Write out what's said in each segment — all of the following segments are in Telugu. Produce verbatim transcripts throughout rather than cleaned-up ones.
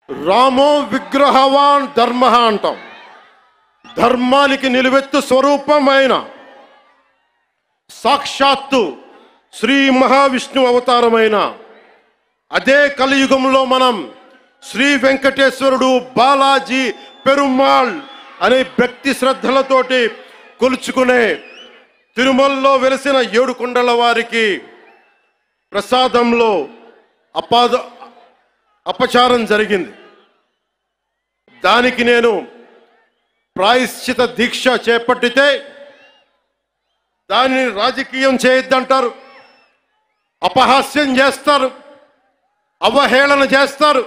రామో విగ్రహవాన్ ధర్మ అంటాం. ధర్మానికి నిలువెత్తు స్వరూపమైన సాక్షాత్తు శ్రీ మహావిష్ణు అవతారమైన అదే కలియుగంలో మనం శ్రీ వెంకటేశ్వరుడు బాలాజీ పెరుమాళ్ అనే భక్తి శ్రద్ధలతోటి కొలుచుకునే తిరుమలలో వెలిసిన ఏడు కొండల వారికి ప్రసాదంలో అపాద అపచారం జరిగింది. దానికి నేను ప్రాయశ్చిత దీక్ష చేపట్టితే దానిని రాజకీయం చేయొద్దంటారు, అపహాస్యం చేస్తారు, అవహేళన చేస్తారు.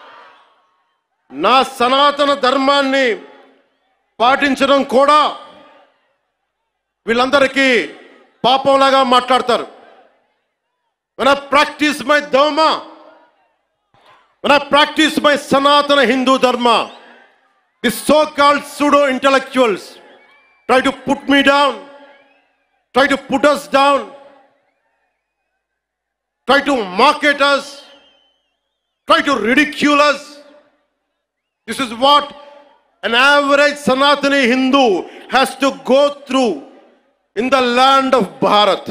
నా సనాతన ధర్మాన్ని పాటించడం కూడా వీళ్ళందరికీ పాపంలాగా మాట్లాడతారు. when I practice my dharma, when I practice my Sanatana Hindu dharma, the so-called pseudo-intellectuals try to put me down, try to put us down, try to mock at us, try to ridicule us. This is what an average Sanatani Hindu has to go through in the land of Bharat.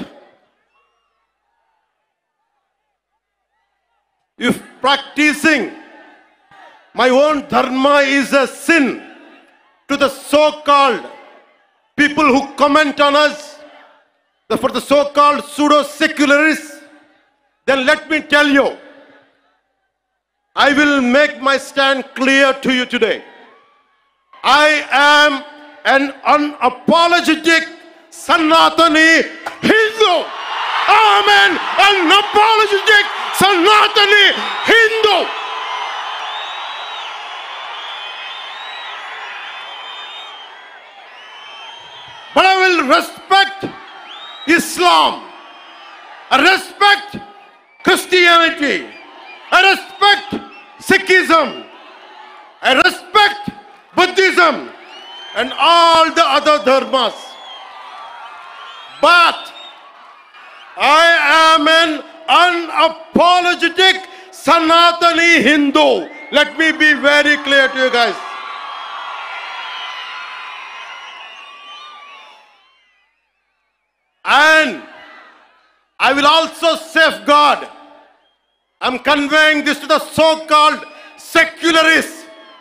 If practicing my own dharma is a sin to the so-called people who comment on us, for the so-called pseudo-secularists, then let me tell you, I will make my stand clear to you today. I am an unapologetic Sanatani Hindu. I am an unapologetic Sanatani Hindu. But I will respect Islam. I respect Christianity. I respect Sikhism. I respect Buddhism and all the other dharmas. But I am an unapologetic Sanatani Hindu. Let me be very clear to you guys. And I will also safeguard. I'm conveying this to the so-called secularists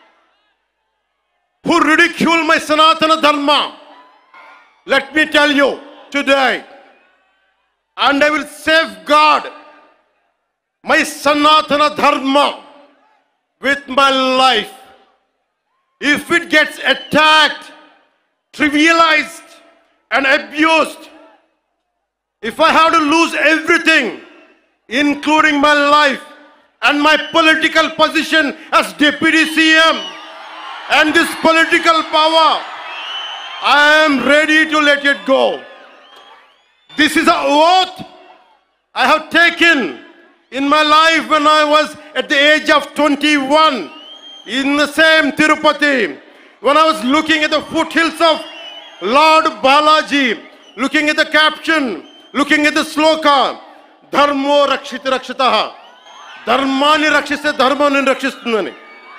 who ridicule my Sanatana Dharma. Let me tell you today, and I will safeguard my Sanatana Dharma with my life. If it gets attacked, trivialized, and abused, if I have to lose everything, including my life and my political position as Deputy C M and this political power, I am ready to let it go. This is an oath I have taken in my life when I was at the age of twenty-one in the same Tirupati, when I was looking at the foothills of Lord Balaji, looking at the caption, looking at the sloka, Dharmo Rakshita Rakshitaha, Dharmani Rakshista Dharmani Rakshistundani.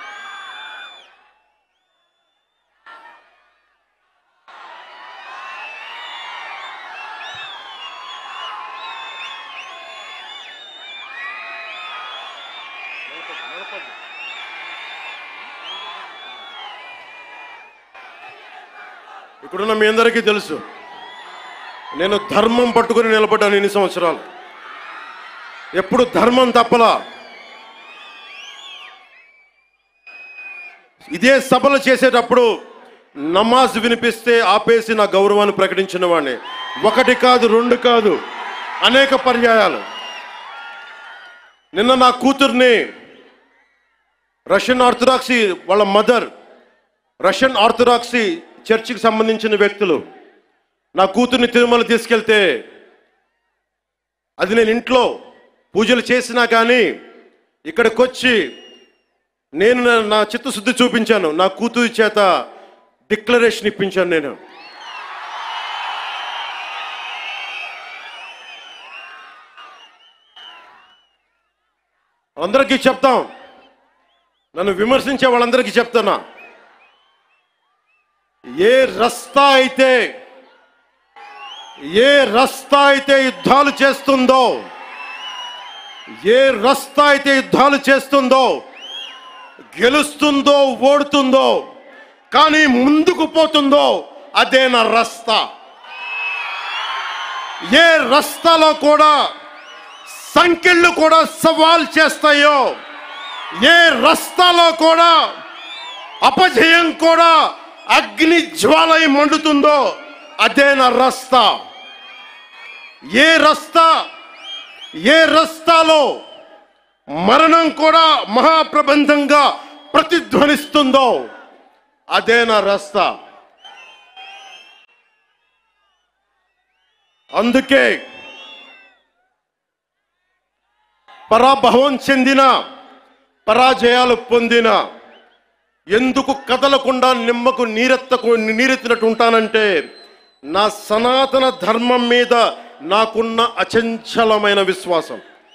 ఇక్కడున్న మీ అందరికీ తెలుసు, నేను ధర్మం పట్టుకుని నిలబడ్డాను ఇన్ని సంవత్సరాలు. ఎప్పుడు ధర్మం తప్పలా. ఇదే సభలు చేసేటప్పుడు నమాజ్ వినిపిస్తే ఆపేసి నా గౌరవాన్ని ప్రకటించిన వాడిని. ఒకటి కాదు, రెండు కాదు, అనేక పర్యాయాలు. నిన్న నా కూతుర్ని రష్యన్ ఆర్థడాక్సీ వాళ్ళ మదర్, రష్యన్ ఆర్థడాక్సీ చర్చికి సంబంధించిన వ్యక్తులు నా కూతుర్ని తిరుమల తీసుకెళ్తే, అది నేను ఇంట్లో పూజలు చేసినా కానీ ఇక్కడికి వచ్చి నేను నా చిత్తశుద్ధి చూపించాను. నా కూతురి చేత డిక్లరేషన్ ఇప్పించాను. నేను అందరికీ చెప్తాం, నన్ను విమర్శించే వాళ్ళందరికీ చెప్తున్నా, ఏ రస్తా అయితే ఏ రస్తా అయితే యుద్ధాలు చేస్తుందో ఏ రస్తా అయితే యుద్ధాలు చేస్తుందో గెలుస్తుందో ఓడుతుందో కానీ ముందుకు పోతుందో అదే నా రస్తా. ఏ రస్తాలో కూడా సంకెళ్ళు కూడా సవాల్ చేస్తాయో, ఏ రస్తాలో కూడా అపజయం కూడా అగ్ని జ్వాలై మండుతుందో అదే నా రస్తా. ఏ రస్తా ఏ రస్తాలో మరణం కూడా మహాప్రబంధంగా ప్రతిధ్వనిస్తుందో అదే నా రస్తా. అందుకే పరాభవం చెందిన, పరాజయాలు పొందిన ఎందుకు కదలకుండా నిమ్మకు నీరెత్తకు నీరెత్తినట్టు ఉంటానంటే నా సనాతన ధర్మం మీద నాకున్న అచంచలమైన విశ్వాసం.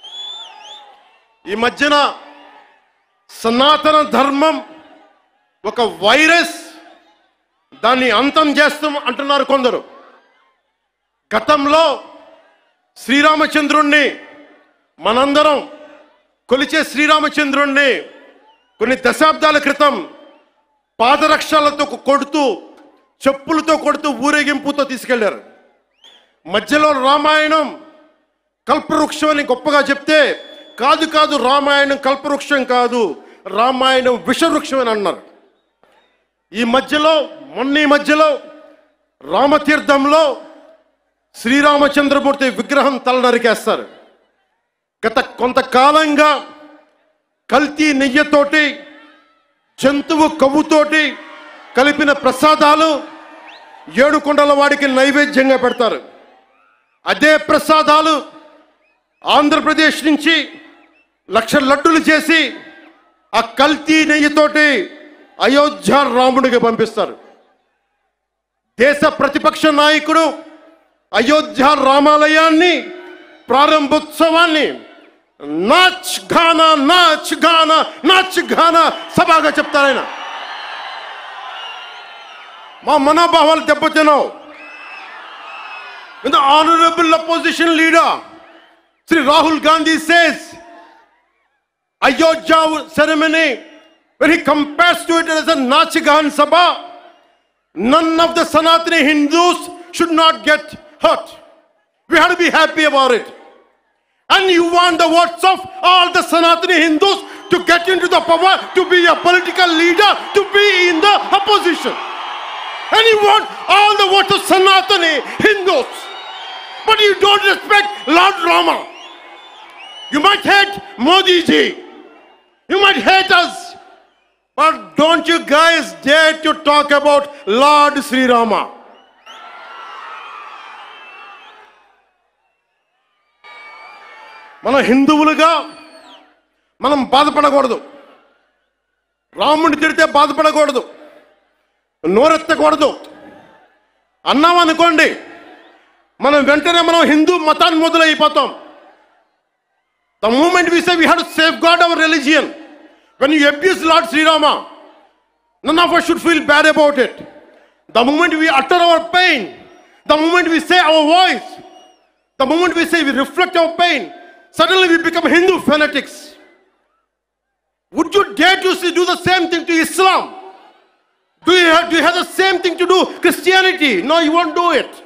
ఈ మధ్యన సనాతన ధర్మం ఒక వైరస్, దాన్ని అంతం చేస్తాం అంటున్నారు కొందరు. గతంలో శ్రీరామచంద్రుణ్ణి మనందరం కొలిచే శ్రీరామచంద్రుణ్ణి కొన్ని దశాబ్దాల క్రితం పాదరక్షలతో కొడుతూ, చెప్పులతో కొడుతూ, ఊరేగింపుతో తీసుకెళ్లారు. మధ్యలో రామాయణం కల్పవృక్షం అని గొప్పగా చెప్తే, కాదు కాదు రామాయణం కల్పవృక్షం కాదు, రామాయణం విషవృక్షం అని అన్నారు. ఈ మధ్యలో మొన్న ఈ మధ్యలో రామతీర్థంలో శ్రీరామచంద్రమూర్తి విగ్రహం తల నరికేస్తారు. గత కొంతకాలంగా కల్తీ నెయ్యితోటి, జంతువు కొవ్వుతోటి కలిపిన ప్రసాదాలు ఏడుకొండల వాడికి నైవేద్యంగా పెడతారు. అదే ప్రసాదాలు ఆంధ్రప్రదేశ్ నుంచి లక్ష లడ్డులు చేసి ఆ కల్తీ నెయ్యితోటి అయోధ్య రాముడికి పంపిస్తారు. దేశ ప్రతిపక్ష నాయకుడు అయోధ్య రామాలయాన్ని ప్రారంభోత్సవాన్ని నాచ్ గానా నాచ్ గానా నాచ్ గానా సభగా చెప్తారు. ఆయన మా మనోభావాలు దెబ్బతిన్నావు. The honorable opposition leader Sri Rahul Gandhi says Ayodhya ceremony, when he compares to it as a Nachigan Sabha, none of the Sanatani Hindus should not get hurt. We have to be happy about it. And you want the votes of all the Sanatani Hindus to get into the power, to be a political leader, to be in the opposition. And you want all the votes of Sanatani Hindus. But you don't respect Lord Rama. You might hate Modi ji. You might hate us. But don't you guys dare to talk about Lord Sri Rama. మన హిందువులుగా మనం బాధపడకూడదు. రాముడిని తిడితే బాధపడకూడదు, నోరెత్తకూడదు. అన్నాం అనుకోండి, మనం వెంటనే మనం హిందూ మతాన్ని మొదలైపోతాం. The moment we say we have to safeguard our religion, when you abuse Lord Sri Rama, none of us should feel bad about it. The moment we utter our pain, the moment we say our voice, the moment we say we reflect our pain, suddenly we become Hindu fanatics. Would you dare to do the same thing to Islam? Do you have, do you have the same thing to do Christianity? No, you won't do it.